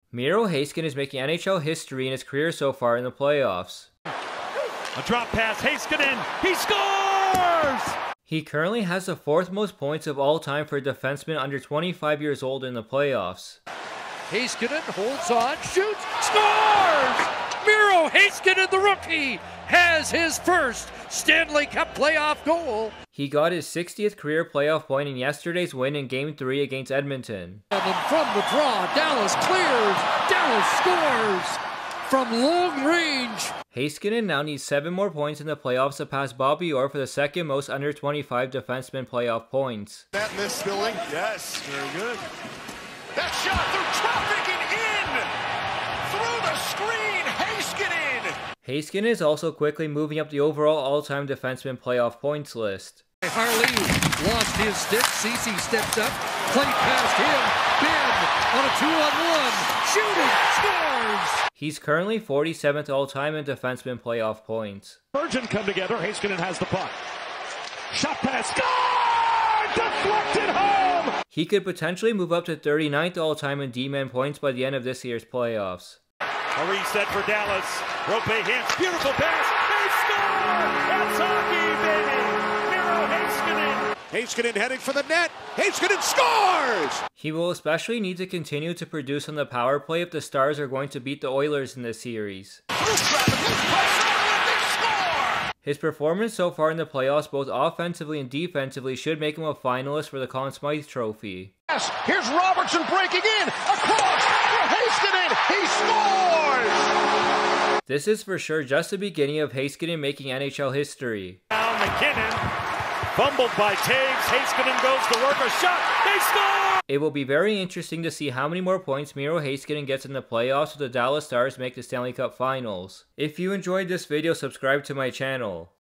Miro Heiskanen is making NHL history in his career so far in the playoffs. A drop pass, Heiskanen, he scores! He currently has the 4th most points of all time for a defenseman under 25 years old in the playoffs. Heiskanen holds on, shoots, scores! Miro Heiskanen, the rookie, has his first Stanley Cup playoff goal. He got his 60th career playoff point in yesterday's win in Game 3 against Edmonton. And then from the draw, Dallas clears, Dallas scores from long range. Heiskanen now needs 7 more points in the playoffs to pass Bobby Orr for the 2nd most under 25 defenseman playoff points. That miss spilling. Yes, very good. That shot through traffic and in! Through the screen, Heiskanen! Heiskanen is also quickly moving up the overall all-time defenseman playoff points list. Harley lost his stick, Ceci steps up, play past him, Ben on a 2-on-1, shooting, scores! He's currently 47th all-time in defenseman playoff points. Virgin come together, Heiskanen has the puck. Shot pass, score! Deflected home! He could potentially move up to 39th all-time in D-man points by the end of this year's playoffs. A reset for Dallas. Rope hits, beautiful pass, they score! That's hockey, baby! Miro Heiskanen! Heiskanen heading for the net. Heiskanen scores! He will especially need to continue to produce on the power play if the Stars are going to beat the Oilers in this series. His performance so far in the playoffs, both offensively and defensively, should make him a finalist for the Conn Smythe Trophy. Yes, here's Robertson breaking in. Across for Heiskanen. He scores! This is for sure just the beginning of Heiskanen making NHL history. Now McKinnon, fumbled by Taves, Heiskanen goes to work, a shot, they score! It will be very interesting to see how many more points Miro Heiskanen gets in the playoffs if the Dallas Stars make the Stanley Cup Finals. If you enjoyed this video, subscribe to my channel.